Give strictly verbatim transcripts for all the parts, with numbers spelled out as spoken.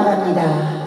나갑니다.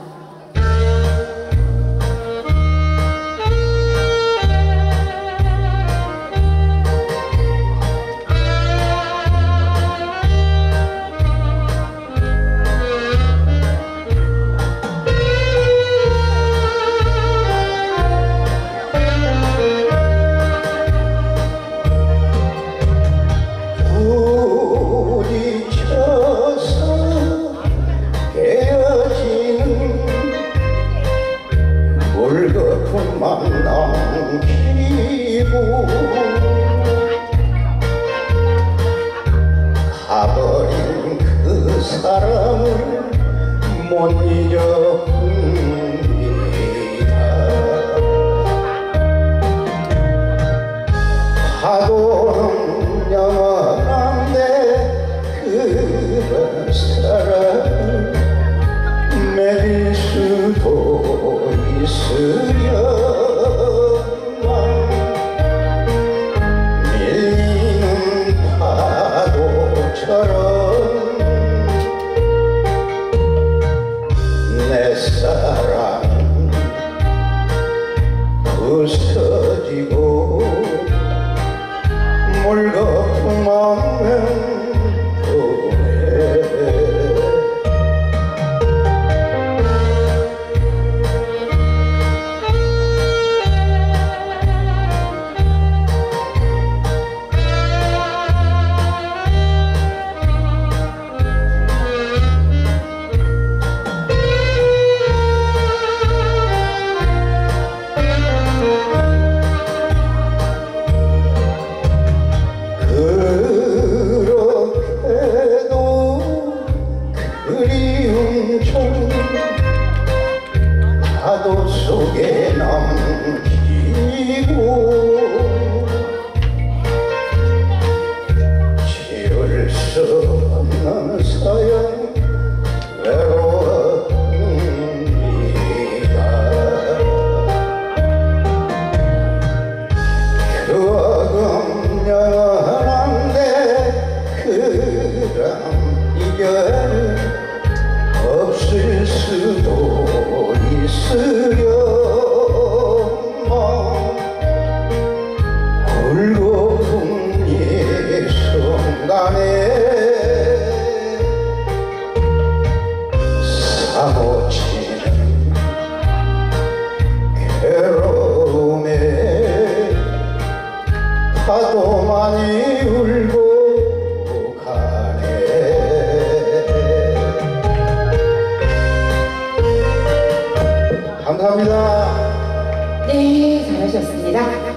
물거품만 남기고 가버린 그 사람을 못 잊어봅니다. 파도는 영원한데 그런 사람을 맺을 수도 있으려만 밀리는 파도처럼 내 사랑 부서지고 물거품 없는 그리운 종 파도 속에 남기고 지울 수 없는 사연 외로웁니다. 추억은 영원한데 그런 이별 없을 수도 있으려만 울고픈 이 순간에 사무치는 괴로움에 파도만이 울고 가네. 감사합니다. 네, 잘하셨습니다.